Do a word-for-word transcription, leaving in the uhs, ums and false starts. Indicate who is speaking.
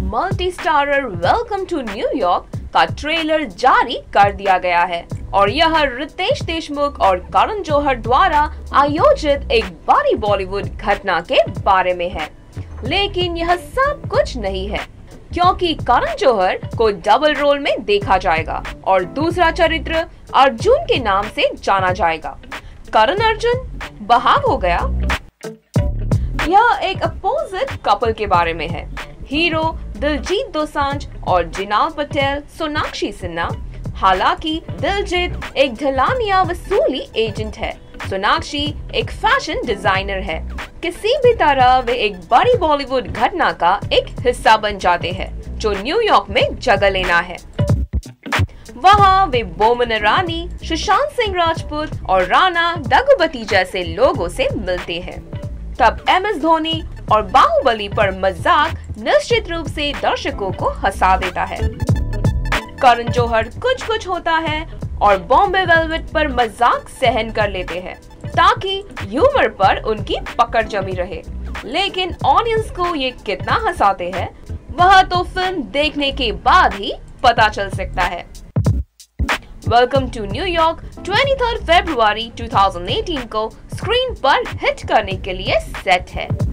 Speaker 1: Multi starrer welcome to New York का ट्रेलर जारी कर दिया गया है और यह रितेश देशमुख और करण जौहर द्वारा आयोजित एक बड़ी बॉलीवुड घटना के बारे में है। लेकिन यह सब कुछ नहीं है, क्योंकि करण जौहर को डबल रोल में देखा जाएगा और दूसरा चरित्र अर्जुन के नाम से जाना जाएगा। करण अर्जुन बहाव हो गया। यह एक अपोजिट कपल के बारे में है। हीरो दिलजीत दोसांझ और जिनाल पटेल सोनाक्षी सिन्हा। हालांकि दिलजीत एक ढलानिया वसूली एजेंट है, सोनाक्षी एक फैशन डिजाइनर है। किसी भी तरह वे एक बड़ी बॉलीवुड घटना का एक हिस्सा बन जाते हैं जो न्यूयॉर्क में जगह लेना है। वहाँ वे बोमन इरानी, सुशांत सिंह राजपूत और राणा दगुबती जैसे लोगों से मिलते हैं। तब एम एस धोनी और बाहुबली पर मजाक निश्चित रूप से दर्शकों को हंसा देता है। करण जौहर कुछ कुछ होता है और बॉम्बे वेलवेट पर मजाक सहन कर लेते हैं ताकि ह्यूमर पर उनकी पकड़ जमी रहे। लेकिन ऑडियंस को ये कितना हंसाते हैं वह तो फिल्म देखने के बाद ही पता चल सकता है। वेलकम टू न्यूयॉर्क तेईस फरवरी दो हज़ार अठारह को स्क्रीन पर हिट करने के लिए सेट है।